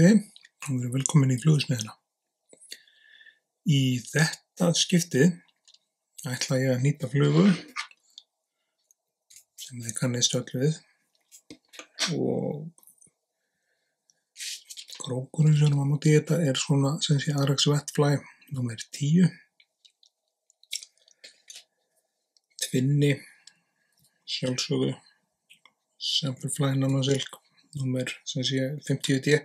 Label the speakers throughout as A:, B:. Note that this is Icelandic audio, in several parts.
A: Sæliði og verið velkomin í Flugsmiðjuna. Í þetta skiptið ætla ég að hnýta flugu sem þið kannist öll við og krókurinn sem við erum að nota í þetta er svona sem sé Arax Wetfly númer 10, Twinny sjálfsögðu Semperfly Nanosilk númer sem sé 50D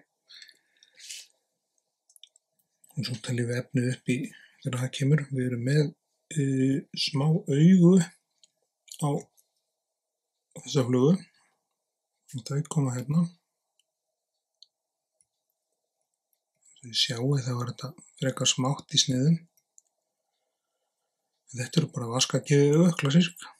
A: og svo teljum við efnið upp í þegar það kemur. Við erum með smá augu á þessa flugu og þau koma hérna. Þið sjáu þá er þetta frekar smátt í sniðum. Þetta eru bara vaskagefið augu, klassísk.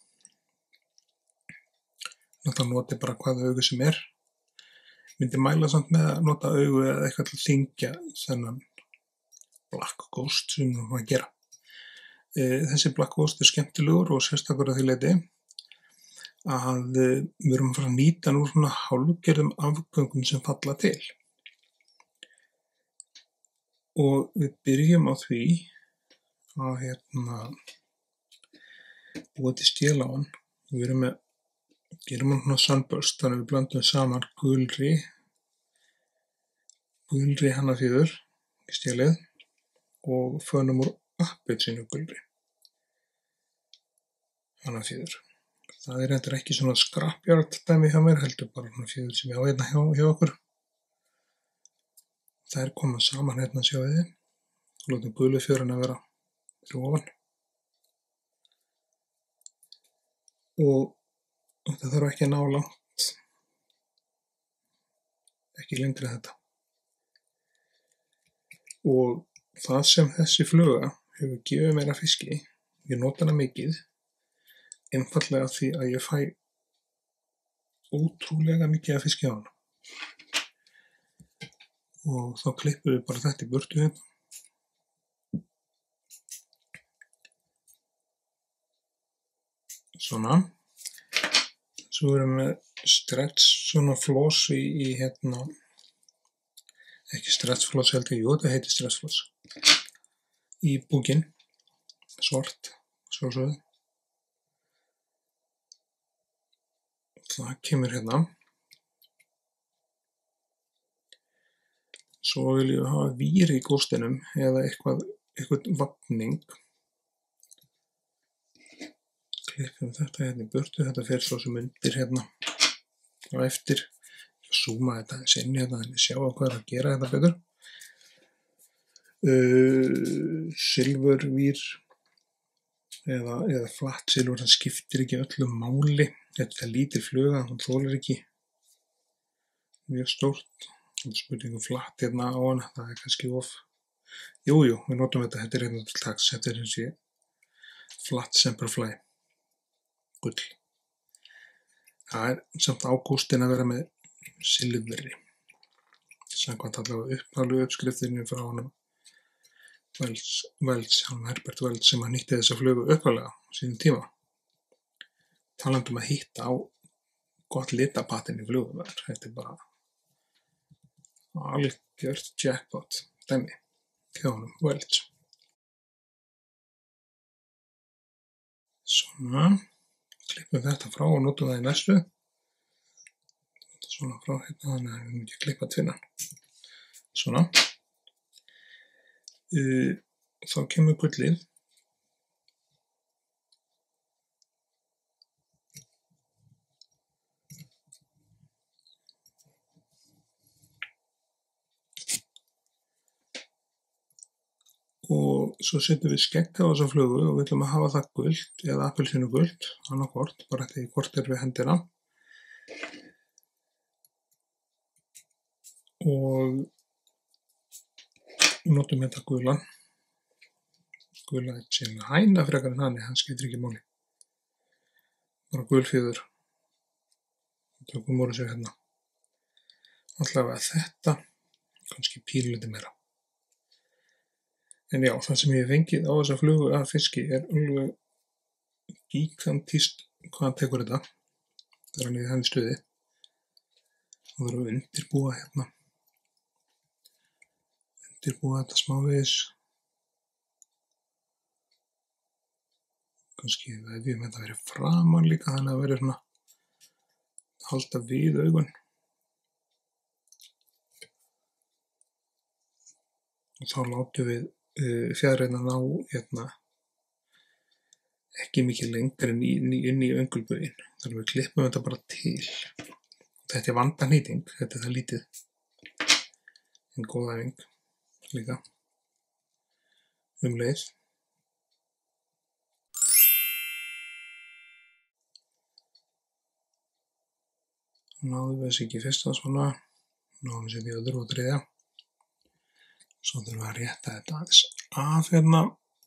A: Náttúrulega noti bara hvaða augu sem er. Myndi mæla samt með að nota augu eða eitthvað til að þyngja þennan Black Ghost sem við erum að gera. Þessi Black Ghost er skemmtilegur og sérstakur að því leyti að við erum að fara að nýta hann úr svona hálfgerðum afgöngum sem falla til. Og við byrjum á því að búa til stél á hann. Við gerum hann svona sunburst, þannig við blandum saman gulri hannafjöður í stélið og fönum úr appelsínu gulri hannafjöður. Það er reyndar ekki svona scrapyard dæmi hjá mér, heldur bara hannafjöður sem ég á hérna hjá okkur. Það er komað saman hérna, sjáið þið. Og látum gulu fjöruna vera fyrir ofan. Og þetta þarf ekki að ná langt, ekki lengri þetta. Og það sem þessi fluga hefur gefið mér að fiski, ég nota hana mikið, einfaldlega því að ég fæ ótrúlega mikið að fiski á hana. Og þá klippum við bara þetta í burtu hérna. Svona. Svo erum við stretch svona floss í hérna, ekki stretch floss heldur, jú þetta heitir stretch floss, í búkinn, svart, sjálfsögðu. Það kemur hérna. Svo viljum við hafa vír í góstinum eða eitthvað vafning. Klippum þetta hérna í burtu, þetta fer svo sem undir hérna og eftir. Zooma þetta aðeins inn hérna þannig sjá hvað er að gera þetta betur. Silfurvír eða flatt silfur, það skiptir ekki öllu máli. Þetta er lítil fluga, hún þolir ekki mjög stórt. Það er spurningu flatt hérna á hana, það er kannski of. Jújú, við notum þetta er hérna til dags, þetta er eins og flatt Semperfly gull. Það er samt ágústin að vera með silfri. Samkvæmt allavega upphaflegu uppskriftinni frá honum Herbert Welch sem að nýtti þessa flugu upphaflega á sínum tíma. Talandi að hitta á gott litapatinn í flugum. Þetta er bara algjört jackpot dæmi hjá honum Welch. Svona. Klippum þetta frá og notum það í næstu. Svona frá hérna, þannig að við erum ekki að klippa tvinnan. Svona. Þá kemur gullið. Og svo setjum við skegg á þessa flugu og við ætlum að hafa það gult eða appelsínu gult, annarkvort, bara eftir hvort er við hendina. Og notum þetta gulan. Gula er sem hæna frekar en hann skiptir ekki máli. Bara gulfjöður. Tökum úr þessu hérna. Allavega þetta, kannski pírlítið meira. En já, það sem ég hef fengið á þessa flugu af fiski er alveg gigantískt hvað hann tekur þetta þegar hann er í þannig stuði. Og það eru að undirbúa hérna undirbúa þetta smávegis. Kannski vefjum þetta verið framan líka, þannig að verið svona halda við augun. Og þá látum við fjaðrirnar ná ekki mikið lengur inn í öngulbögin. Þannig að við klippum þetta bara til. Þetta vandahnýting, þetta það lítið. En góð æfing líka. Leið. Náðum við þessi ekki fyrsta svona. Náðum við þessi í öðru og þriðja. Svo þurfum við að rétta þetta aðeins af hérna.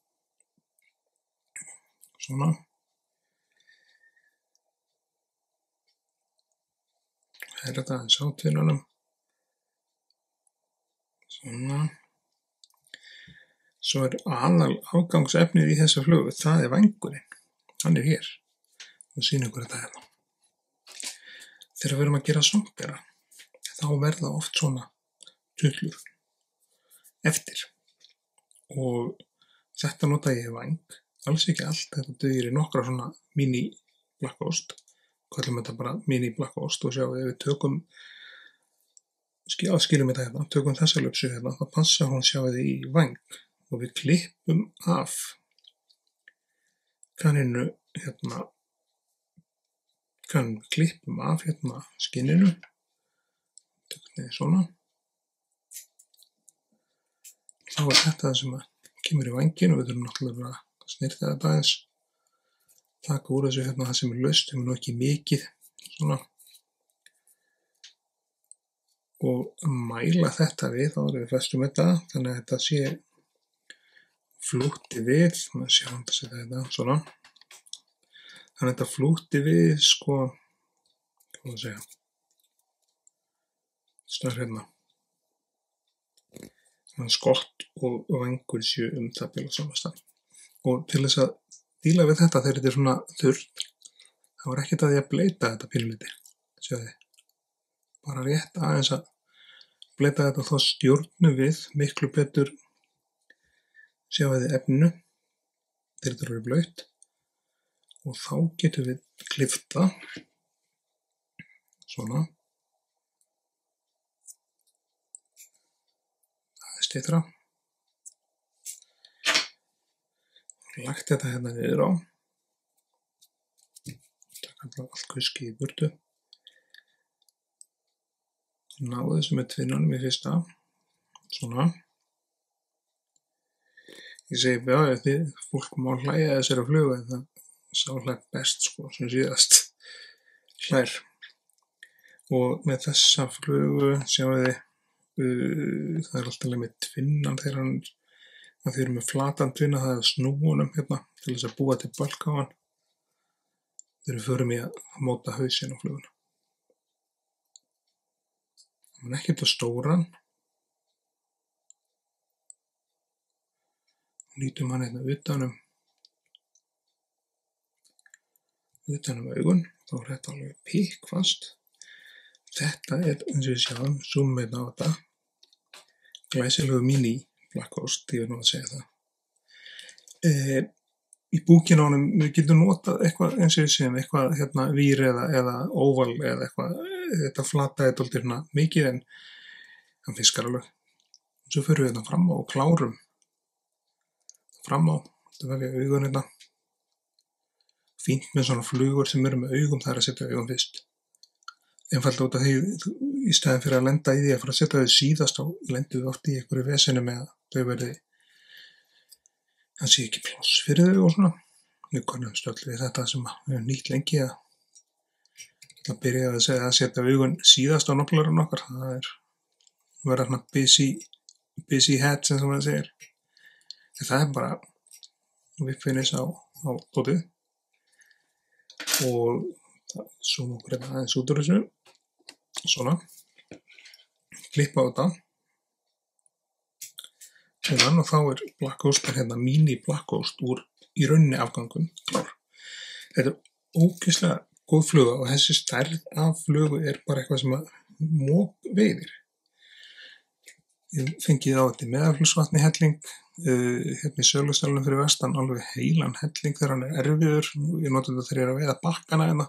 A: Svona. Þetta aðeins á tvinnunum. Svona. Svo aðal afgangsefnið í þessa flugu, það vængurinn. Hann hér. Og sýnum ykkur þetta hérna. Þegar við erum að gera songera, þá verða oft svona tullur eftir. Og þetta nota ég væng. Alls ekki allt, þetta dugir í nokkra svona mini blakkost. Kallum þetta bara mini blakkost og sjáum við tökum, aðskilum þetta hérna, tökum þessa löpsu hérna, þá passa hún sjáum við í væng og við klippum af kaninu hérna, klippum af hérna skinninu, tökum niður svona. Þá þetta það sem kemur í vængin og við þurfum náttúrulega að snirta þetta aðeins, taka úr þessu hérna það sem laust, sem nú ekki mikið svona, og mæla þetta við áður en við festum þetta, þannig að þetta sé flútti við, maður sjá hann að setja þetta svona, þannig að þetta flútti við sko, hvað maður segja, snarr hérna, þannig að skott og vængur séu það bil á sama stað. Og til þess að díla við þetta þegar þetta er svona þurrt, þá er ekkert að ég að bleita þetta pínulítið, sjáðu. Bara rétt aðeins að bleita þetta og þá stjórnum við miklu betur, sjáðu efninu, þegar þetta eru blautt, og þá getum við klifta, svona, það er styttra. Lagt þetta hérna niður á, taka allt kuski í burtu, náðu þessu með tvinnunum í fyrsta, svona. Ég segi, já, fólk má hlæja þessari flugu, en það sá hlægt best, sko, sem síðast hlær. Og með þessa flugu, sjáum við, það er alltaf með tvinnan þegar hann að þeir eru með flatan tvinna, það er snúunum hérna til þess að búa til bölk á hann þegar við förum í að móta hausinn á fluguna. Það er ekkert að stóran. Nýtum hann hérna utanum augun, þá er þetta alveg pikkfast. Þetta er, eins og við sjáum, zoom hérna á þetta, glæsilegu mini blakkost, ég vil nú að segja það. Í búkinu á honum, við getum notað eitthvað, eins og við segjum, eitthvað hérna vír eða óval eða eitthvað, þetta flataði dálítið hérna mikið en hann fiskar alveg. Svo förum við hérna fram á og klárum fram á, þetta velja augun hérna. Fínt með svona flugur sem eru með augum, það er að setja augun fyrst. Einfalda út af því, í staðin fyrir að lenda í því að fara að setja þau síðast, þá lendum við oft í einhverju veseni með að þau verði, það sé ekki pláss fyrir þau og svona. Við konumst öll við þetta sem við höfum nýtt lengi að byrja að setja augun síðast á nafnlarinn okkar. Það er verða svona busy head sem það segir. En það er bara vippfinnis á dótið og það zoom okkur hérna aðeins út úr þessu. Svona, klippa á þetta og þá er blakkost hérna mini blakkost úr í rauninni afgangum klár. Þetta er ógeðslega góð fluga og þessi stærð af flugu er bara eitthvað sem að mók veiðir. Ég fengið á þetta Meðalfljótsvatni helling, hérna í Sölustalunum fyrir vestan, alveg heilan helling þegar hann erfiður. Ég nota þetta þegar ég að veiða bakkana hérna.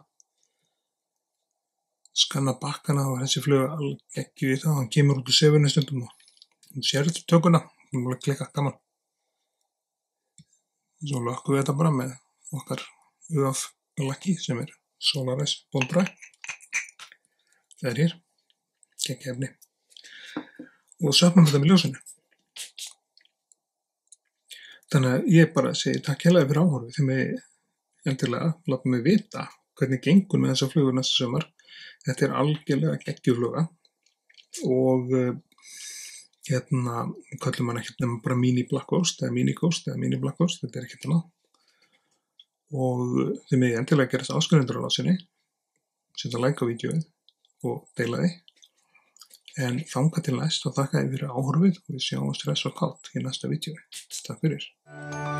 A: Skanna bakkana og þessi fluga alveg geggjuð í það. Hann kemur út úr sefunni stundum og hún sér tökuna. Hún er klikka gaman. Svo lökkum við þetta bara með okkar UF lakki sem Solaris Bondra. Það hér. Geggja efni. Og söpnum þetta með ljósinu. Þannig að ég bara segi takk hérlega fyrir áhorfið. Þið mig endilega láta mig vita hvernig gengur með þessa flugur næsta sumar. Þetta algjörlega geggjufluga og kallum hann ekkert nema bara mini black ghost eða mini ghost eða mini black ghost. Þetta ekkert annað. Og þið mig endilega gerast áskrifendur á lásinni, setja like á vídeóið og deila því. En þangað til næst og þakka þér fyrir áhorfið og við sjáumst hress og kátt í næsta vídeói. Takk fyrir.